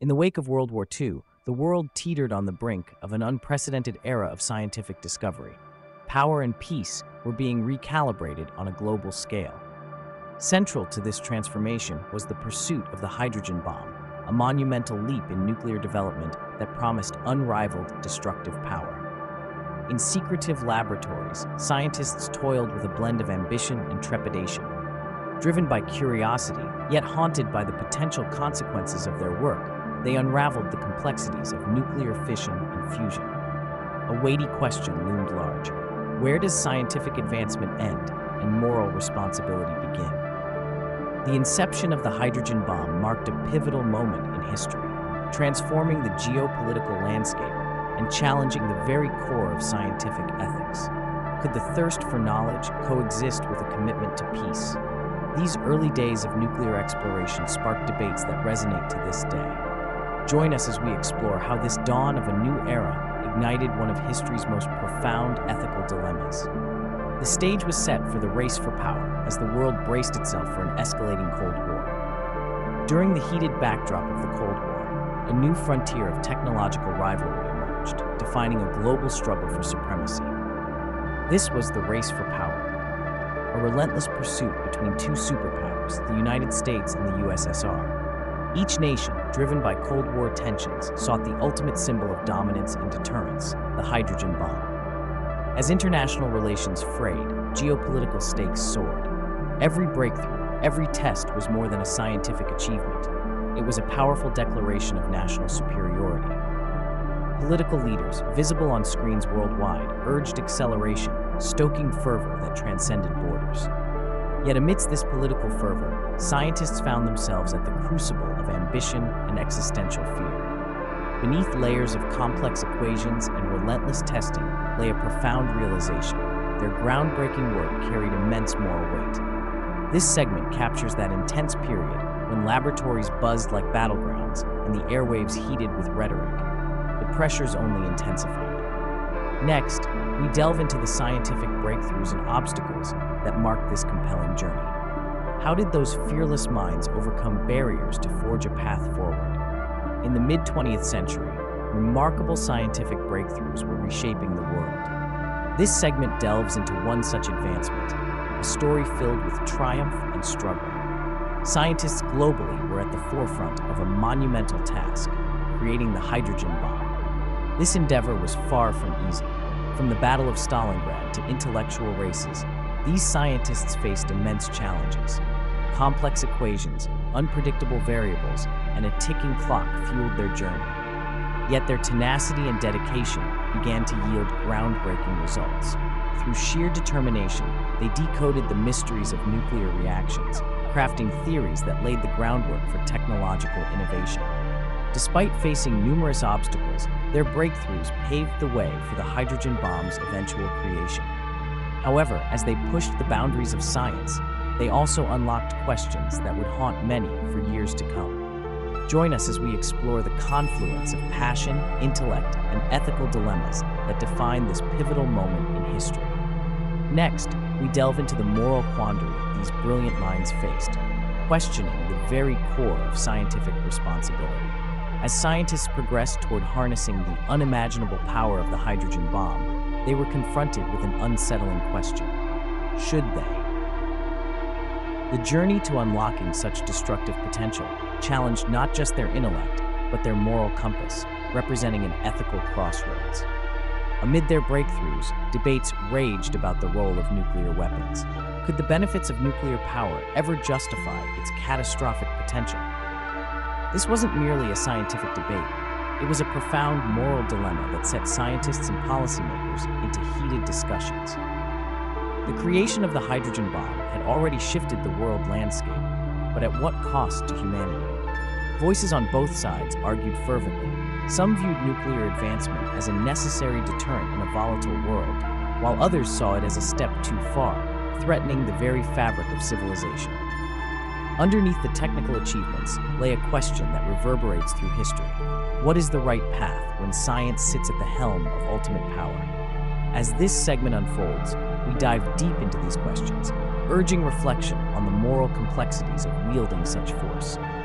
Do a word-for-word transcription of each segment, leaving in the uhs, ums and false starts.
In the wake of World War Two, the world teetered on the brink of an unprecedented era of scientific discovery. Power and peace were being recalibrated on a global scale. Central to this transformation was the pursuit of the hydrogen bomb, a monumental leap in nuclear development that promised unrivaled destructive power. In secretive laboratories, scientists toiled with a blend of ambition and trepidation. Driven by curiosity, yet haunted by the potential consequences of their work, they unraveled the complexities of nuclear fission and fusion. A weighty question loomed large. Where does scientific advancement end and moral responsibility begin? The inception of the hydrogen bomb marked a pivotal moment in history, transforming the geopolitical landscape and challenging the very core of scientific ethics. Could the thirst for knowledge coexist with a commitment to peace? These early days of nuclear exploration sparked debates that resonate to this day. Join us as we explore how this dawn of a new era ignited one of history's most profound ethical dilemmas. The stage was set for the race for power as the world braced itself for an escalating Cold War. During the heated backdrop of the Cold War, a new frontier of technological rivalry emerged, defining a global struggle for supremacy. This was the race for power, a relentless pursuit between two superpowers, the United States and the U S S R. Each nation, driven by Cold War tensions, sought the ultimate symbol of dominance and deterrence, the hydrogen bomb. As international relations frayed, geopolitical stakes soared. Every breakthrough, every test was more than a scientific achievement. It was a powerful declaration of national superiority. Political leaders, visible on screens worldwide, urged acceleration, stoking fervor that transcended borders. Yet amidst this political fervor, scientists found themselves at the crucible of ambition and existential fear. Beneath layers of complex equations and relentless testing lay a profound realization. Their groundbreaking work carried immense moral weight. This segment captures that intense period when laboratories buzzed like battlegrounds and the airwaves heated with rhetoric. The pressures only intensified. Next, we delve into the scientific breakthroughs and obstacles that marked this compelling journey. How did those fearless minds overcome barriers to forge a path forward? In the mid-twentieth century, remarkable scientific breakthroughs were reshaping the world. This segment delves into one such advancement, a story filled with triumph and struggle. Scientists globally were at the forefront of a monumental task, creating the hydrogen bomb. This endeavor was far from easy. From the Battle of Stalingrad to intellectual races, these scientists faced immense challenges. Complex equations, unpredictable variables, and a ticking clock fueled their journey. Yet their tenacity and dedication began to yield groundbreaking results. Through sheer determination, they decoded the mysteries of nuclear reactions, crafting theories that laid the groundwork for technological innovation. Despite facing numerous obstacles, their breakthroughs paved the way for the hydrogen bomb's eventual creation. However, as they pushed the boundaries of science, they also unlocked questions that would haunt many for years to come. Join us as we explore the confluence of passion, intellect, and ethical dilemmas that define this pivotal moment in history. Next, we delve into the moral quandary these brilliant minds faced, questioning the very core of scientific responsibility. As scientists progressed toward harnessing the unimaginable power of the hydrogen bomb, they were confronted with an unsettling question. Should they? The journey to unlocking such destructive potential challenged not just their intellect, but their moral compass, representing an ethical crossroads. Amid their breakthroughs, debates raged about the role of nuclear weapons. Could the benefits of nuclear power ever justify its catastrophic potential? This wasn't merely a scientific debate. It was a profound moral dilemma that set scientists and policymakers into heated discussions. The creation of the hydrogen bomb had already shifted the world landscape, but at what cost to humanity? Voices on both sides argued fervently. Some viewed nuclear advancement as a necessary deterrent in a volatile world, while others saw it as a step too far, threatening the very fabric of civilization. Underneath the technical achievements lay a question that reverberates through history. What is the right path when science sits at the helm of ultimate power? As this segment unfolds, we dive deep into these questions, urging reflection on the moral complexities of wielding such force.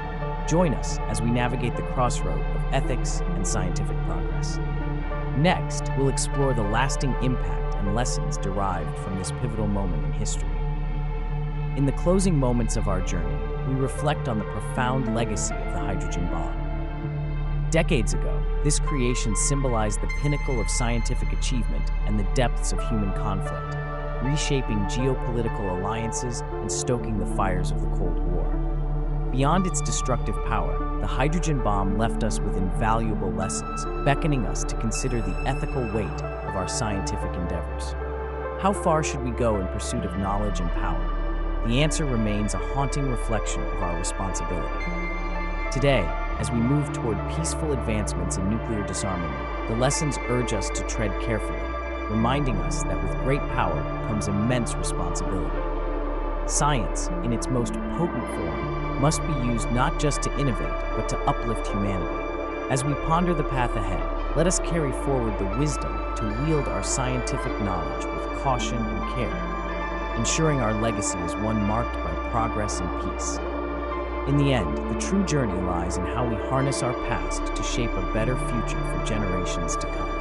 Join us as we navigate the crossroad of ethics and scientific progress. Next, we'll explore the lasting impact and lessons derived from this pivotal moment in history. In the closing moments of our journey, we reflect on the profound legacy of the hydrogen bomb. Decades ago, this creation symbolized the pinnacle of scientific achievement and the depths of human conflict, reshaping geopolitical alliances and stoking the fires of the Cold War. Beyond its destructive power, the hydrogen bomb left us with invaluable lessons, beckoning us to consider the ethical weight of our scientific endeavors. How far should we go in pursuit of knowledge and power? The answer remains a haunting reflection of our responsibility. Today, as we move toward peaceful advancements in nuclear disarmament, the lessons urge us to tread carefully, reminding us that with great power comes immense responsibility. Science, in its most potent form, must be used not just to innovate, but to uplift humanity. As we ponder the path ahead, let us carry forward the wisdom to wield our scientific knowledge with caution and care, ensuring our legacy is one marked by progress and peace. In the end, the true journey lies in how we harness our past to shape a better future for generations to come.